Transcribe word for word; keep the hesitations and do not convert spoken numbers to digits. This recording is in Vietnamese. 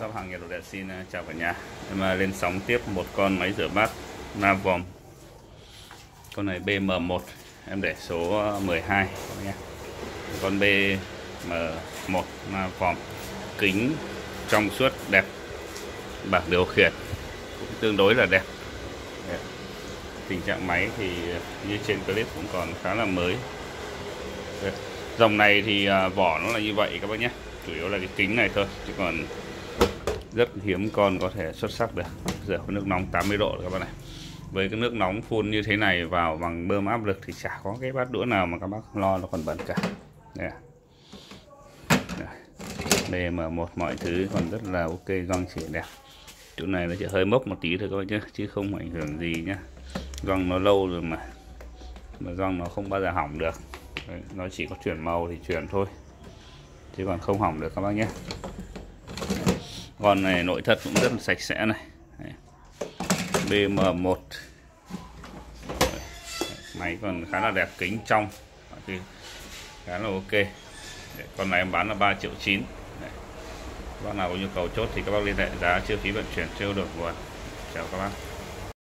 shop hàng nhiệt độ đẹp xin chào cả nhà. Em lên sóng tiếp một con máy rửa bát Navon. Con này B M một, em để số mười hai nhé. Con B M một Navon, kính trong suốt đẹp, bảng điều khiển cũng tương đối là đẹp. Tình trạng máy thì như trên clip cũng còn khá là mới. Dòng này thì vỏ nó là như vậy các bác nhé, chủ yếu là cái kính này thôi, chứ còn rất hiếm con có thể xuất sắc được. Rửa với nước nóng tám mươi độ các bạn này. Với cái nước nóng phun như thế này vào bằng bơm áp lực thì chả có cái bát đũa nào mà các bác lo nó còn bẩn cả. Đây à. B M một mọi thứ còn rất là ok, găng chỉ đẹp. Chỗ này nó chỉ hơi mốc một tí thôi các bạn nhé, chứ không ảnh hưởng gì nhá. Găng nó lâu rồi mà mà găng nó không bao giờ hỏng được. Đấy, nó chỉ có chuyển màu thì chuyển thôi, chứ còn không hỏng được các bác nhé. Con này nội thất cũng rất là sạch sẽ này. Đấy. B M một. Đấy. Máy còn khá là đẹp, kính trong thì khá là ok. Đấy. Con này em bán là ba triệu chín. Đấy. Các bác nào có nhu cầu chốt thì các bác liên hệ giá, chi phí vận chuyển chưa được nguồn. Chào các bác.